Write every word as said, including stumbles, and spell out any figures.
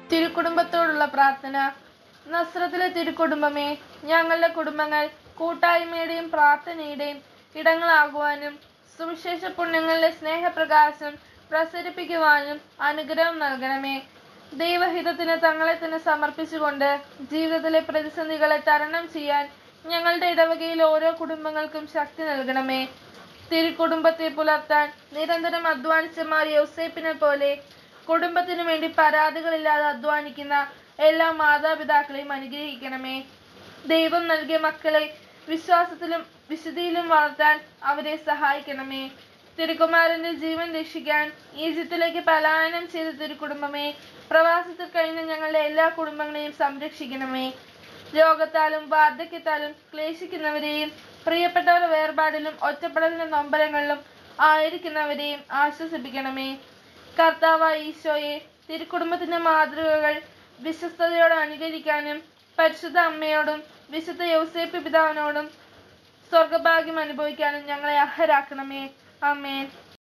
തിരുക്കുടുംബത്തോടുള്ള പ്രാർത്ഥന. നസ്രത്തിലെ തിരുക്കുടുംബമേ, ഞങ്ങളുടെ കുടുംബങ്ങൾ കൂട്ടായ്മയുടെയും പ്രാർത്ഥനയുടെയും ഇടങ്ങളാകുവാനും സുവിശേഷ പുണ്യങ്ങളുടെ സ്നേഹപ്രകാശം പ്രസരിപ്പിക്കുവാനും അനുഗ്രഹം നൽകണമേ. ദൈവഹിതത്തിന് തങ്ങളെ തന്നെ സമർപ്പിച്ചുകൊണ്ട് ജീവിതത്തിലെ പ്രതിസന്ധികളെ തരണം ചെയ്യാൻ ഞങ്ങളുടെ ഇടവകയിൽ ഓരോ കുടുംബങ്ങൾക്കും ശക്തി നൽകണമേ. തിരുക്കുടുംബത്തെ പുലർത്താൻ നിരന്തരം അധ്വാനിച്ച മാർ യൗസേപ്പിനെ പോലെ കുടുംബത്തിനു വേണ്ടി പരാതികളില്ലാതെ അധ്വാനിക്കുന്ന എല്ലാ മാതാപിതാക്കളെയും അനുഗ്രഹിക്കണമേ. ദൈവം നൽകിയ മക്കളെ വിശ്വാസത്തിലും വിശുദ്ധിയിലും വളർത്താൻ അവരെ സഹായിക്കണമേ. തിരുക്കുമാരന്റെ ജീവൻ രക്ഷിക്കാൻ ഈജിപ്തിലേക്ക് പലായനം ചെയ്ത തിരുക്കുടുംബമേ, പ്രവാസത്തിൽ കഴിഞ്ഞ ഞങ്ങളുടെ എല്ലാ കുടുംബങ്ങളെയും സംരക്ഷിക്കണമേ. രോഗത്താലും വാർദ്ധക്യത്താലും ക്ലേശിക്കുന്നവരെയും പ്രിയപ്പെട്ടവർ വേർപാടിലും ഒറ്റപ്പെടലിന്റെ നൊമ്പരങ്ങളിലും ആയിരിക്കുന്നവരെയും ആശ്വസിപ്പിക്കണമേ. കർത്താവായ ഈശോയെ, തിരുക്കുടുംബത്തിന്റെ മാതൃകകൾ വിശ്വസ്തയോടെ അനുകരിക്കാനും പരിശുദ്ധ അമ്മയോടും വിശുദ്ധ യൗസേപ്പ് പിതാവിനോടും സ്വർഗഭാഗ്യം അനുഭവിക്കാനും ഞങ്ങളെ അർഹരാക്കണമേ. ആമേൻ.